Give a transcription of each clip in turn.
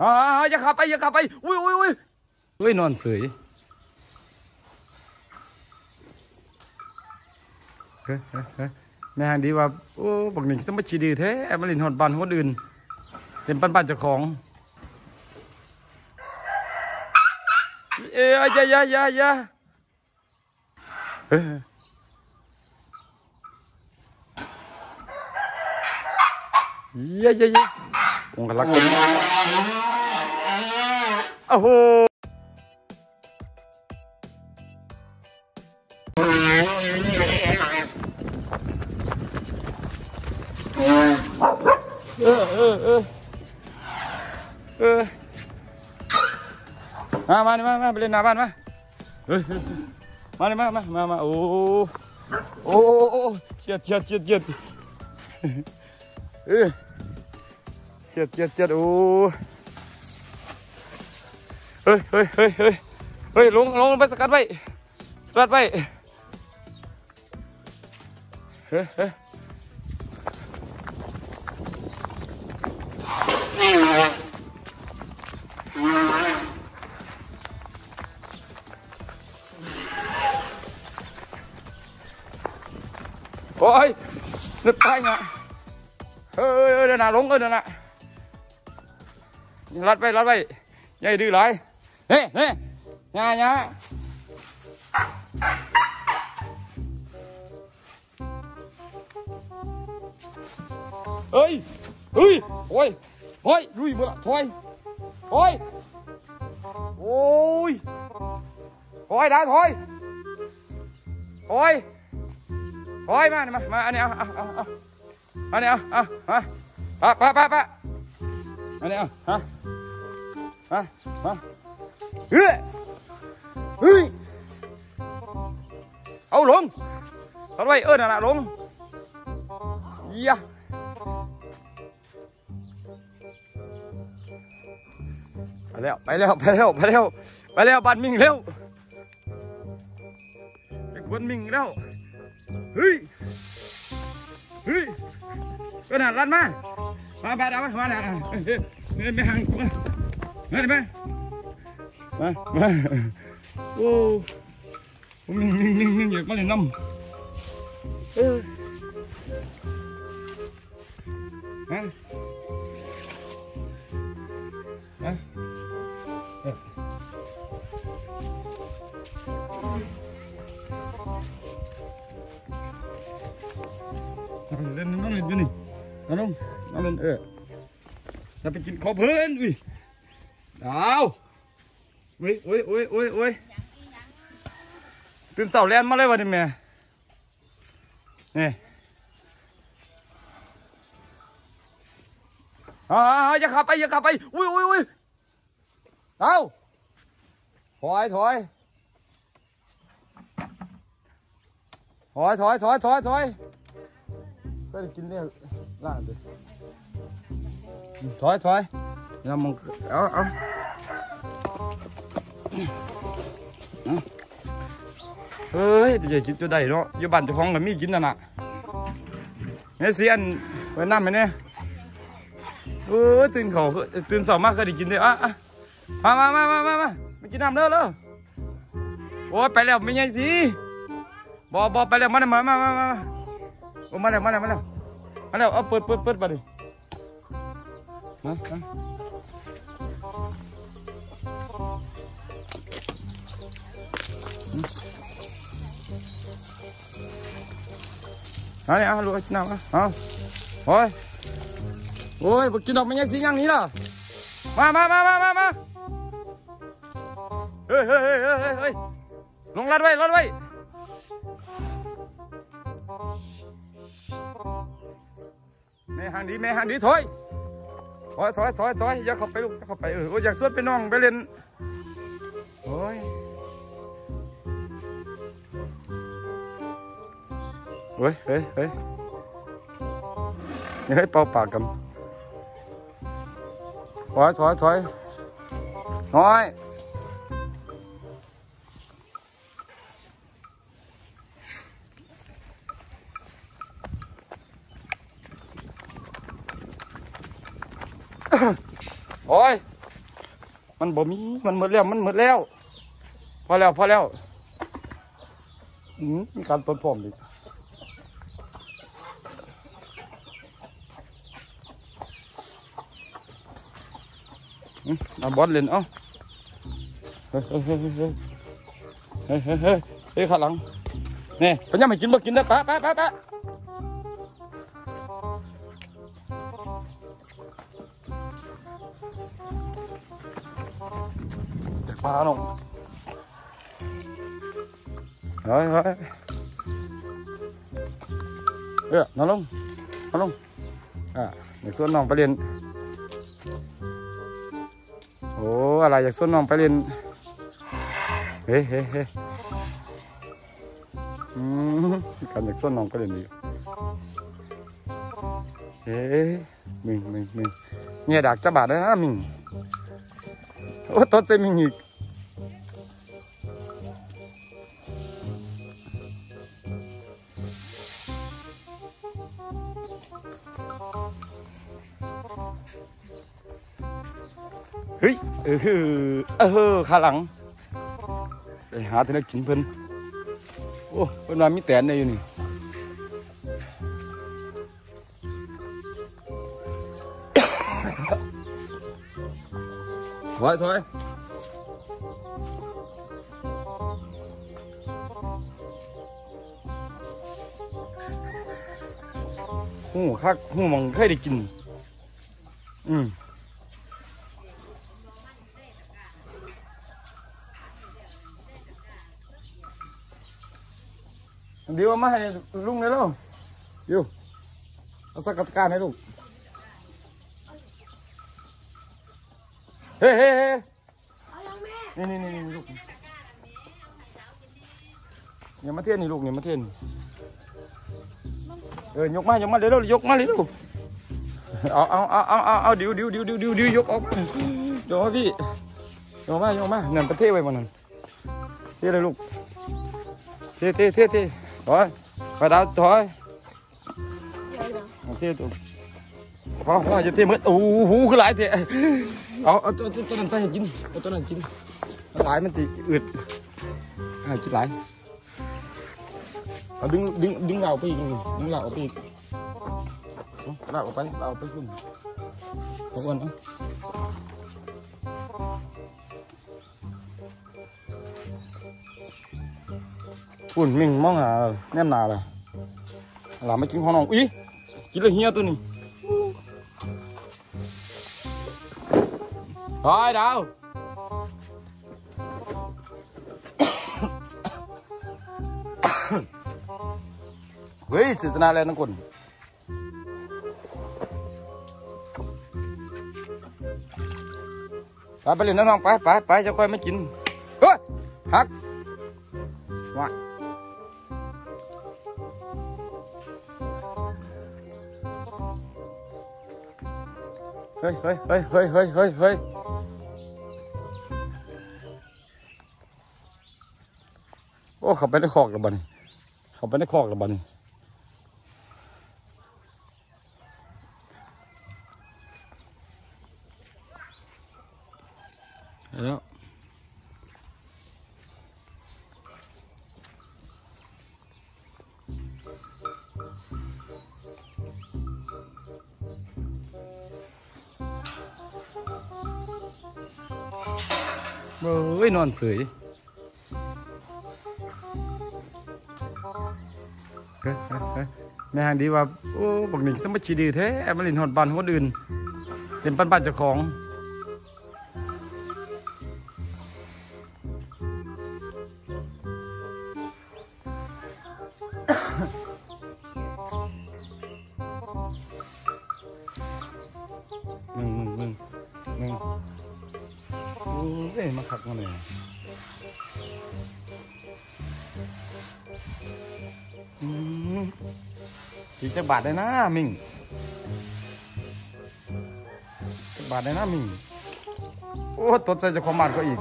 อย่าขับไปอย่าขับไปอุ้ยอุ้ยอุ้ยอุ้ยนอนเฉยเฮ้ยแม่หางดีว่าโอ้บอกหนึ่งต้องมาชีดีแท้มาเล่นหอดบ้านคนอื่นเป็นปั้นเจ้าของอย่าเฮ้ยองค์ลักษณ์โอ้โหมาไปเล่นหน้าบ้านมาเฮ้ยมาเลยมาโอ้เจ็ดเจ็ดโอ้เฮ้ยลงไปสกัดไว้เฮ้ยโอ้ยนึกไปไงเดินหน้าลงเดินหน้ารัดไปอย่าดื้อหลายเฮ้ยอย่าเฮ้ยโอ้ยลุยบ่ละถอยโอ้ยได้ถอยมาอันนี้เอาอันนี้เอาปะอันนี้เอามาเฮ้ยเอาลงเอาไว้นั่นน่ะลงอย่าไปแล้วบ้านมิ่งเร็วไอ้คนมิ่งแล้วเฮ้ยก็น่ารัดมาไปเอามาน่ะไม่ห่างมาดิมาโอ้ผมนิ่งอยากมาเล่นน้ำเล่นน้องเล่นอยู่นี่น้องเล่นจะไปกินข้าวเพลินอุ้ยเอาโอ้ยตื่นเสาแลนมาเลยวันนี้แม่นี่อย่าขับไปอุ้ยเอาถอยก็ได้กินเนี่ยล่าเลยถอยอย่ามองเอาเฮ้ยจะกินตัวใดเนาะอยู่บ้านเจ้าของก็มีกินนั่นน่ะเนี่ยเสียนไว้น้ำไหมเนี่ยตื่นเสาร์มากก็ได้กินเลยมากินน้ำเด้อโอ้ยไปแล้วไม่ใช่สิบอไปแล้วมาโอ้มาแล้วเอาเปิดไปดิเอาลูกกินน้ำเอาโอ้ยกินดอกไม่ใช่สิอย่างนี้ล่ะมาเฮ้ยลงรัดไว้แม่หางดีถอยอย่าเข้าไปลูกเข้าไปอยากสวดไปน้องไปเล่นโอ้ยเฮ้ยเป่าปากกันถอยโอ้ยมันบ่มีมันหมดแล้วมันหมดแล้วพอแล้วมีการต้นพร้อมอีกเอาบอลเล่นเอ้าเฮ้ยข้างหลังนี่พญาไม่กินบ่กินได้ปะปลาหนุ่มเฮ้ยน้องลงในส่วนน้องไปเรียนโอ้อะไรอยากส่วนน้องไปเรียนเฮ้กันอยากส่วนน้องไปเรียนดีมึงเนี่ยดักจะบาดเลยนะมึงโอ้ต้นเซมิงอีกเฮ้ยขาหลังไปหาที่นั่นกินเพิ่นโอ้เพิ่นว่ามีแตนได้อยู่นี่ถอยหูมังเคยได้กินเดี๋ยวมาให้ลุงเลยลูกเดี๋ยวเอาสักกระการให้ลูกเฮ้นี่ลูกอย่ามาเทียนนี่ลูกอย่ามาเทียนยกมาเดี๋ยวยกมาเลยลูกเอาเดี๋ยวยกออกเดี๋ยวพี่ยกมาเงินประเทศไว้มันนั่นเทียเลยลูกเทียไปดาวถอยเทียตัวพอจะเทียมืดโอ้โหคือหลายเทียเอาตัวนั้นใส่ให้กินเอาตัวนั้นกินหลายมันจะอืดกินหลายเอาดึงเราไปอีกดึงเราไปอีกเราไปขึ้นทุกคนนะปุ่นมิ่งมองหาแนมนาเลยหลานไม่กินของน้องอีกินเลยเฮียตัวนี้ไปดาวเฮ้ยศาสนาแล้วนักคนไปเล่นน้องไปจะค่อยไม่กินเฮ้ยหักว่าเฮ้ยโอ้เขาไปในคอกแล้วบ้านี่แล้วเฮ้ยนอนเสยแม่หางดีว่าโอ้บักหนึ่งต้องมาชีดีแท้มาเล่นหอดบ้านคนอื่นเป็นปั้นเจ้าของมึงเอ้ยมาขักมาเลยกี่จะบาดได้นะมิงจะบาดได้นะมิงโอ้ตดใจจะความบาดก็อีก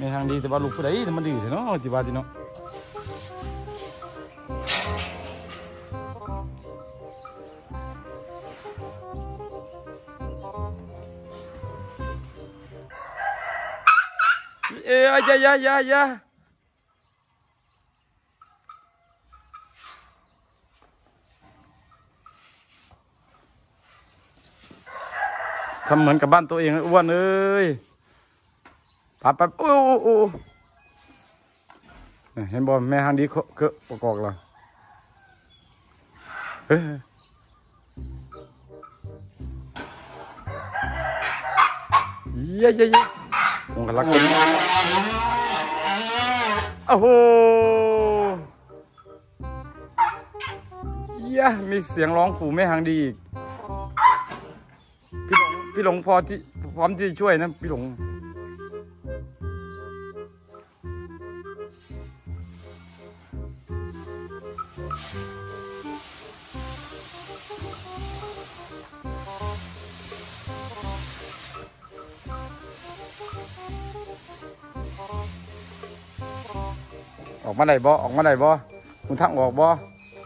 ในทางดีแต่ว่าลูกผู้ใดมันดื้อเนาะติว่าติเนาะอย่าทำเหมือนกับบ้านตัวเองอ้วนเอ้ยไปโอ้เห็นบอลแม่ทางดีเคอะประกอบละเฮ้ยเย้มองกันลักกันโอ้โหมีเสียงร้องขู่แม่ทางดีอีกพี่หลงพร้อมที่จะช่วยนะพี่หลงออกมาได้บ่คุณทักออกบ่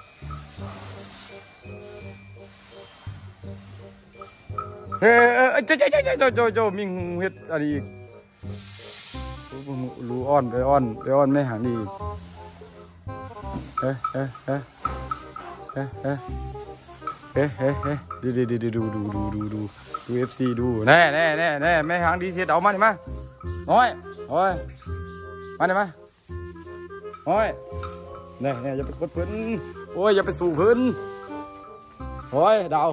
เฮ้ยเจ้ามิงเฮ็ดอะไรอีกรู้อ้อนไปอ้อนไม่หางดีเฮ้ดูFC ดูแน่แม่หางดีเสียเอามาดิมาน้อยมาดิมาโอ้ยเนี่ยอย่าไปกดพื้นโอ้ยอย่าไปสู่พื้นโอ้ยดาว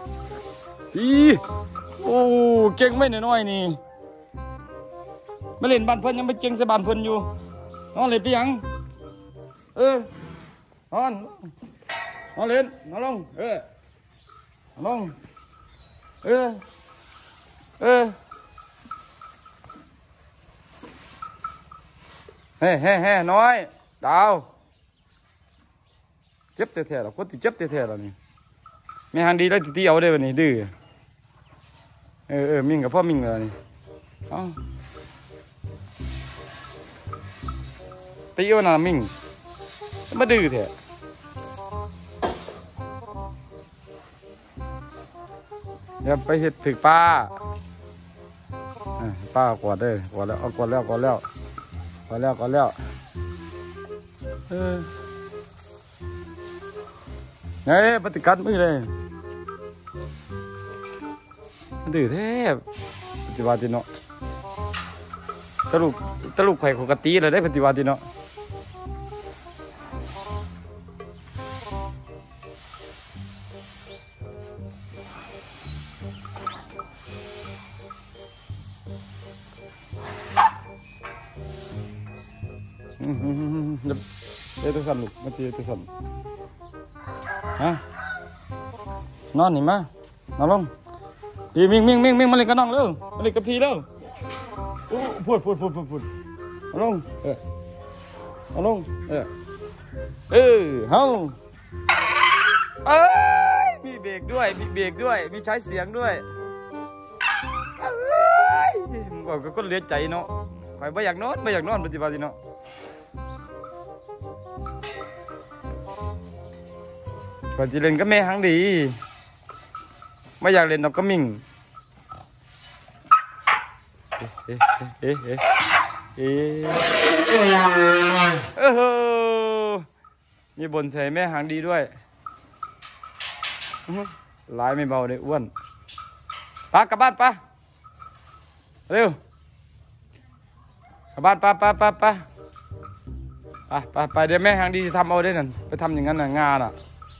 โอ้เก่งไม่น้อยนี่มาเล่นบ้านเพิ่นยังไม่เก่งใส่บ้านเพิ่นอยู่น้องเล่นไปยังนอนเล่นนอนลงลงเฮ้น้อยดาวเจ็บแท้ๆหรอคนที่เจ็บแท้ๆหรอนี่แม่ฮันดีได้ตีเอาได้วันนี้ดื้อมิ่งกับพ่อมิ่งเลยนี่ตีเอาหน่ามิ่งมาดื้อแท้อย่าไปเห็ดถึกป้ากอดเลยกอดแล้วกอดแล้วปฏิกัดมือเลยดื้อแทบปฏิวัติเนาะตลุกไข่ขกตีเลยได้ปฏิวัติเนาะจะสั่นลูกมาจะสั่นฮะนอนนี่มานอนลงพี่มิ่งมาเล่นกับน้องเร็วมาเล่นกับพี่เร็วพูดนอนลงนอนลงเฮ้ามีเบรกด้วยมีใช้เสียงด้วยบอกก็เลี้ยใจเนาะไปไม่อยากนอนปฏิบัติเนาะก่อนจะเล่นก็แม่หังดีไม่อยากเล่นเราก็มิ่งมีบนใส่แม่หางดีด้วยลายไม่เบาเลยอ้วนกลับบ้านปะเร็วกลับบ้านปะไปเดี๋ยวแม่หางดีจะทำเอาได้นั่นไปทำอย่างนั้นน่ะงานอ่ะ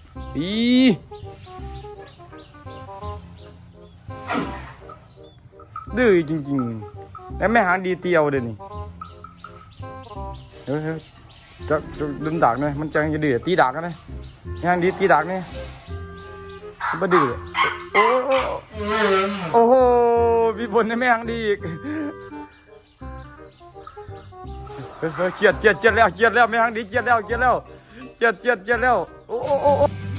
ดื้อจริงๆแล้วแม่หางดีเตียวเดี๋ยวนี้จะดึงดักเลยมันจะดื้อตีดักนะแม่หางดีตีดักเนี่ยมันดื้อโอ้โหมีบนในแม่หางดีอีกเจียดแล้วแม่หางดีเจียดแล้วโอ้